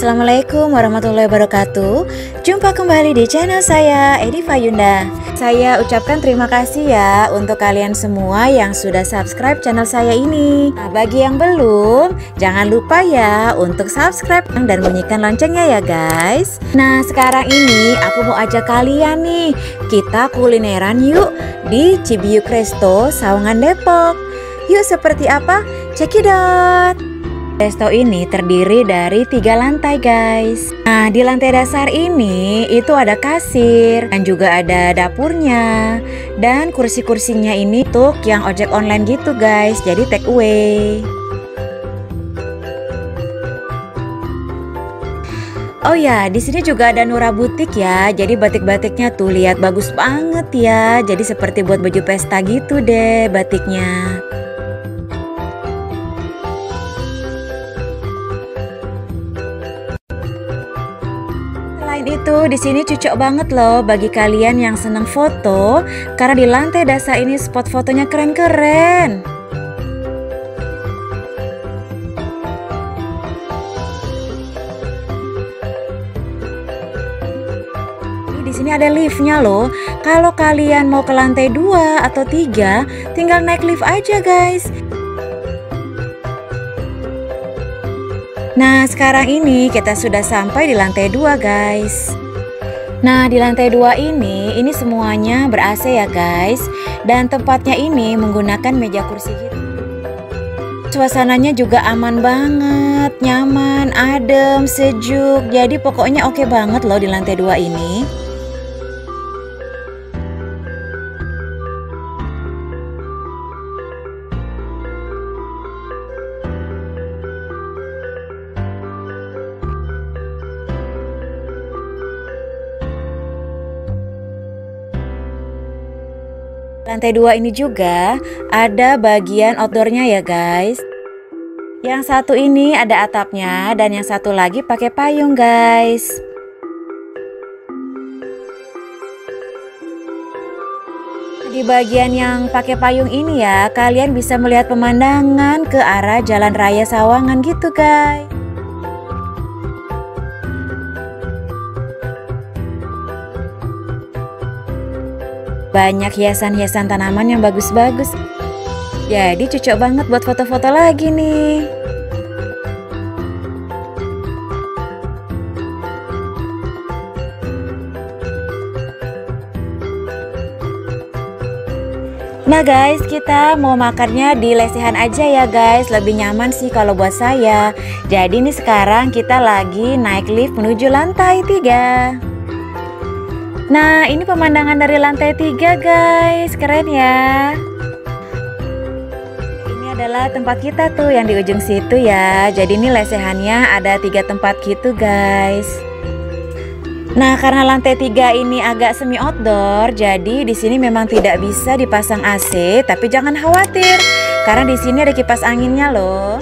Assalamualaikum warahmatullahi wabarakatuh. Jumpa kembali di channel saya, Edi Fayunda. Saya ucapkan terima kasih ya untuk kalian semua yang sudah subscribe channel saya ini. Nah, bagi yang belum, jangan lupa ya untuk subscribe dan bunyikan loncengnya ya guys. Nah, sekarang ini aku mau ajak kalian nih, kita kulineran yuk di Cibiuk Resto, Sawangan, Depok. Yuk, seperti apa? Check it out. Resto ini terdiri dari 3 lantai guys. Nah, di lantai dasar ini itu ada kasir dan juga ada dapurnya. Dan kursi-kursinya ini untuk yang ojek online gitu guys, jadi take away. Oh ya, di sini juga ada Nura Butik ya. Jadi batik-batiknya tuh lihat bagus banget ya. Jadi seperti buat baju pesta gitu deh batiknya. Selain itu, di sini cocok banget loh bagi kalian yang senang foto, karena di lantai dasar ini spot fotonya keren-keren. Di sini ada liftnya loh. Kalau kalian mau ke lantai 2 atau 3, tinggal naik lift aja guys. Nah, sekarang ini kita sudah sampai di lantai 2 guys. Nah, di lantai 2 ini semuanya ber-AC ya guys. Dan tempatnya ini menggunakan meja kursi gitu. Suasananya juga aman banget, nyaman, adem, sejuk. Jadi pokoknya oke banget loh di lantai 2 ini. Lantai 2 ini juga ada bagian outdoornya ya guys. Yang satu ini ada atapnya dan yang satu lagi pakai payung guys. Di bagian yang pakai payung ini ya, kalian bisa melihat pemandangan ke arah Jalan Raya Sawangan gitu guys. Banyak hiasan-hiasan tanaman yang bagus-bagus. Jadi cocok banget buat foto-foto lagi nih. Nah guys, kita mau makannya di lesehan aja ya guys. Lebih nyaman sih kalau buat saya. Jadi nih sekarang kita lagi naik lift menuju lantai 3. Nah, ini pemandangan dari lantai 3 guys, keren ya. Ini adalah tempat kita tuh yang di ujung situ ya. Jadi ini lesehannya ada 3 tempat gitu guys. Nah, karena lantai 3 ini agak semi outdoor, jadi di sini memang tidak bisa dipasang AC, tapi jangan khawatir karena di sini ada kipas anginnya loh.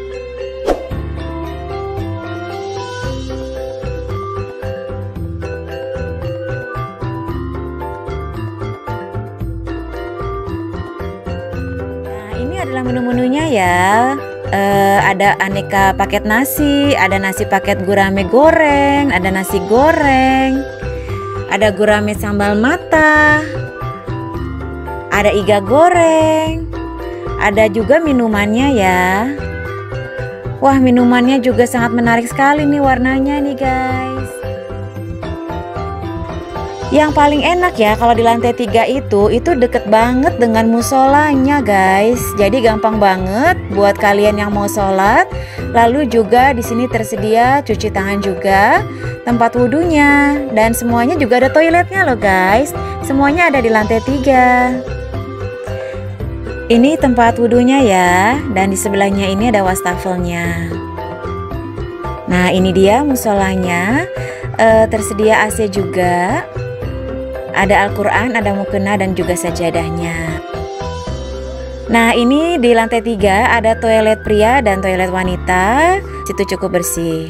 Adalah menu-menunya ya. Ada aneka paket nasi, ada nasi paket gurame goreng, ada nasi goreng, ada gurame sambal mata, ada iga goreng, ada juga minumannya ya. Wah, minumannya juga sangat menarik sekali nih warnanya nih guys. Yang paling enak ya kalau di lantai 3 itu deket banget dengan musolanya guys. Jadi gampang banget buat kalian yang mau sholat. Lalu juga di sini tersedia cuci tangan juga, tempat wudhunya, dan semuanya juga ada toiletnya loh guys. Semuanya ada di lantai 3. Ini tempat wudhunya ya, dan di sebelahnya ini ada wastafelnya. Nah, ini dia musolanya. Tersedia AC juga. Ada Al-Quran, ada mukena dan juga sajadahnya. Nah, ini di lantai 3 ada toilet pria dan toilet wanita. Situ cukup bersih.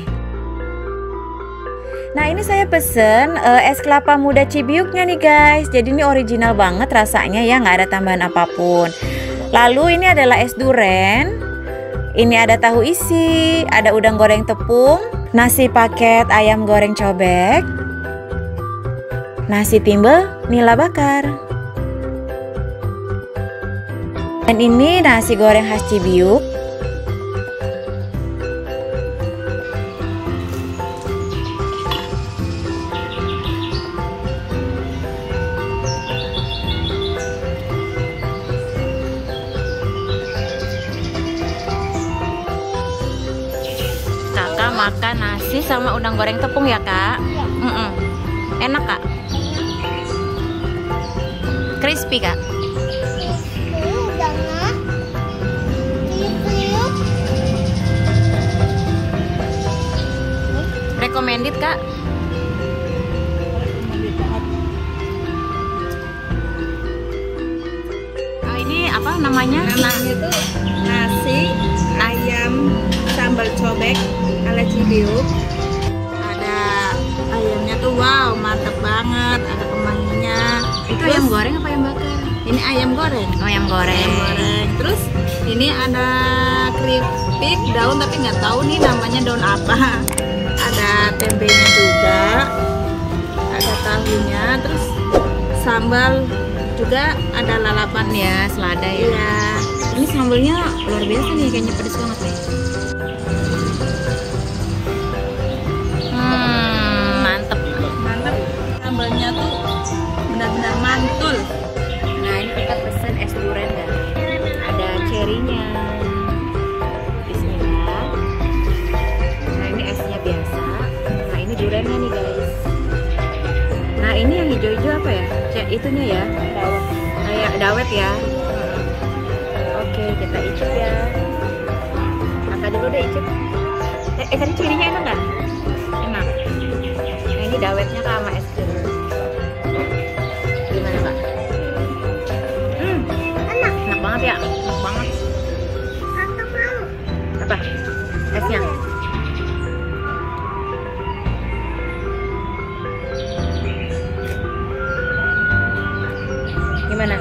Nah, ini saya pesen es kelapa muda Cibiuknya nih guys. Jadi ini original banget rasanya ya, nggak ada tambahan apapun. Lalu ini adalah es duren. Ini ada tahu isi, ada udang goreng tepung, nasi paket ayam goreng cobek, nasi timbel nila bakar. Dan ini nasi goreng khas Cibiuk. Kakak makan nasi sama udang goreng tepung ya, Kak? Iya. Enak, Kak? Crispy, Kak? Recommended, Kak? Oh, ini apa namanya? Namanya itu nasi ayam sambal cobek ala Cibiuk. Ada ayamnya tuh wow, mantep banget, ada kemanginya. Itu ayam goreng apa ayam bakar? Ini ayam goreng. Oh, ayam goreng. Ayam goreng. Terus ini ada keripik daun tapi nggak tahu nih namanya daun apa. Ada tempenya juga, ada tahunya, terus sambal juga ada lalapan Ya, selada ya. Iya. Ini sambalnya luar biasa nih, kayaknya pedes banget nih. Mantep. Mantap, sambalnya tuh benar-benar mantul. Nah, ini kita pesen es durian kan? Ada cherry-nya. Bismillah. Nah, ini esnya biasa. Nah, ini duriannya nih, guys. Nah, ini yang hijau-hijau apa ya? Itunya ya? Dawet. Kayak dawet ya. Oke, kita icip ya. Kakak dulu deh icip. Tadi cirinya enak nggak? Enak. Nah, ini dawetnya Kak sama es krim. Gimana, Kak? Enak. Enak banget ya? Enak banget. Kakak mau. Apa? Esnya? Gimana?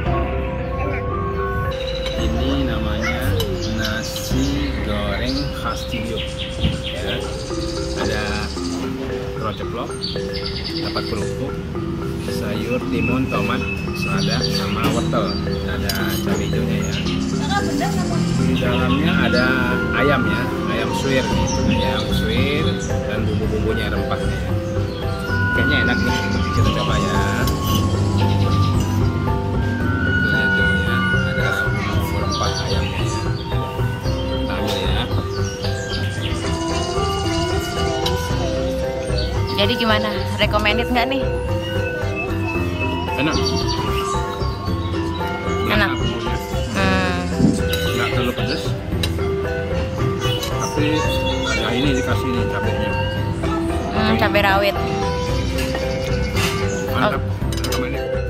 Ini namanya nasi goreng khas Cibiuk ya. Ada telur ceplok, dapat kerupuk, sayur timun, tomat, selada, sama wortel. Ada cabai hijaunya ya. Di dalamnya ada ayam ya, ayam suwir nih, ayam suwir dan bumbu-bumbunya, rempahnya ya. Kayaknya enak nih, kita coba ya. Jadi gimana? Recommended nggak nih? Enak. Enak. Nggak terlalu pedas. Tapi ada ini dikasih nih cabenya. Cabai rawit. Mantap. Nah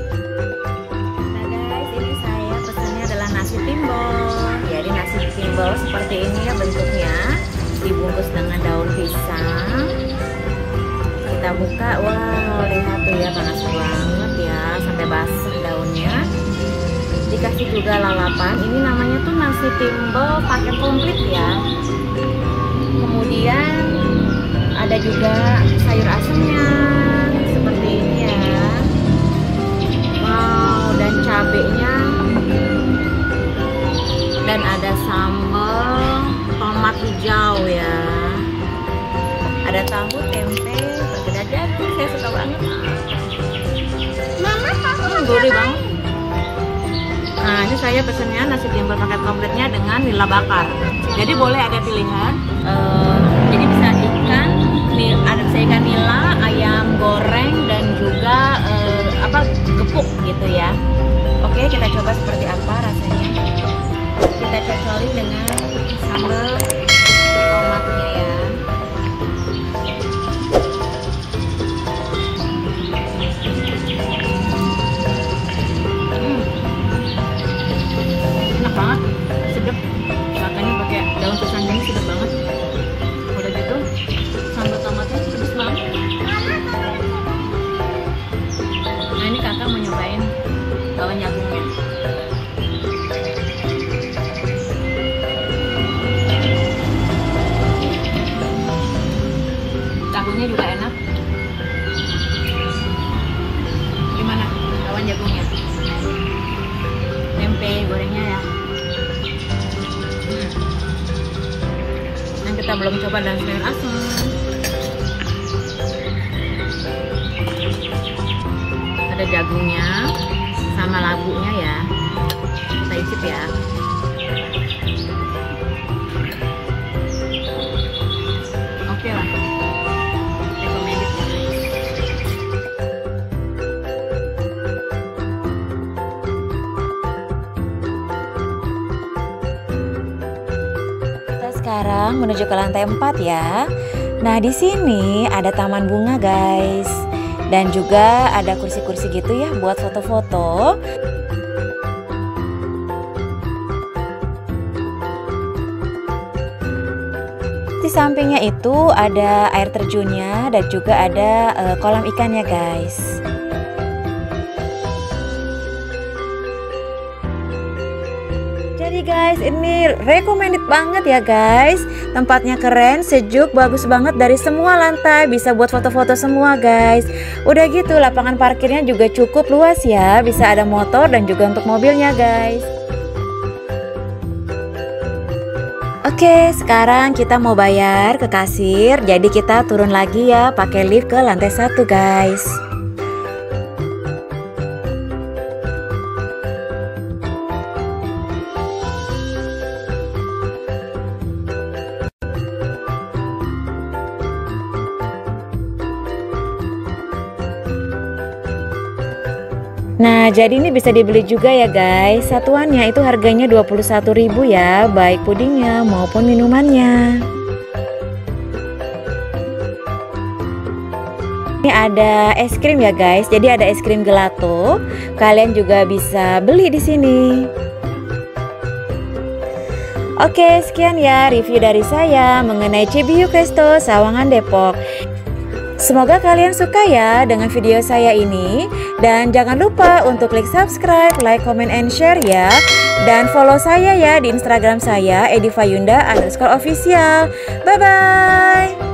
guys, ini saya pesannya adalah nasi timbel. Jadi nasi timbel seperti ini ya bentuknya, dibungkus dengan daun pisang. Kita buka, wow, lihat tuh ya, panas banget ya, sampai basah daunnya. Dikasih juga lalapan. Ini namanya tuh nasi timbel paket komplit ya. Kemudian ada juga sayur asemnya seperti ini ya. Wow, dan cabenya, dan ada sambal tomat hijau ya. Ada tahu, tempe, perkedel jatuh, saya suka banget. Mama tahu Gurih banget. Nah, ini saya pesennya nasi timbel paket komplitnya dengan nila bakar. Jadi boleh ada pilihan. Jadi bisa ikan, ada bisa ikan nila, ayam goreng, dan juga gepuk gitu ya. Oke, kita coba seperti apa rasanya. Kita cocolin dengan sambal tomatnya ya. Enak banget, sedap. Makanya pakai daun pisang ini sedap banget. Udah gitu, sambal tomatnya pedes banget. Nah, ini kakak mau nyobain enak. Gimana lawan jagungnya? Tempe gorengnya ya. Yang kita belum coba dan sayur asem. Ada jagungnya sama labunya ya. Kita icip ya. Oke lah. Recommended ya. Kita sekarang menuju ke lantai 4 ya. Nah, di sini ada taman bunga, guys. Dan juga ada kursi-kursi gitu ya buat foto-foto. Di sampingnya itu ada air terjunnya dan juga ada kolam ikannya, guys. Jadi guys, ini recommended banget ya guys. Tempatnya keren, sejuk, bagus banget dari semua lantai. Bisa buat foto-foto semua guys. Udah gitu lapangan parkirnya juga cukup luas ya. Bisa ada motor dan juga untuk mobilnya guys. Oke, sekarang kita mau bayar ke kasir. Jadi kita turun lagi ya, pakai lift ke lantai 1 guys. Nah, jadi ini bisa dibeli juga ya guys. Satuannya itu harganya 21.000 ya, baik pudingnya maupun minumannya. Ini ada es krim ya guys. Jadi ada es krim gelato. Kalian juga bisa beli di sini. Oke, sekian ya review dari saya mengenai Cibiuk Resto Sawangan Depok. Semoga kalian suka ya dengan video saya ini. Dan jangan lupa untuk klik subscribe, like, comment, and share ya. Dan follow saya ya di Instagram saya @edifayunda_official. Bye-bye.